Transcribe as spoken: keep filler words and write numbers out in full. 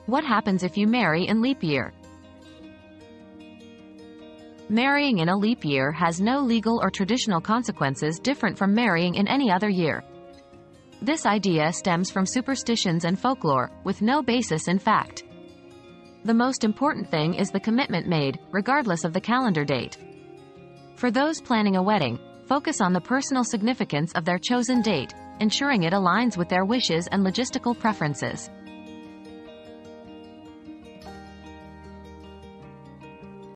What happens if you marry in leap year? Marrying in a leap year has no legal or traditional consequences different from marrying in any other year. This idea stems from superstitions and folklore, with no basis in fact. The most important thing is the commitment made, regardless of the calendar date. For those planning a wedding, focus on the personal significance of their chosen date, ensuring it aligns with their wishes and logistical preferences.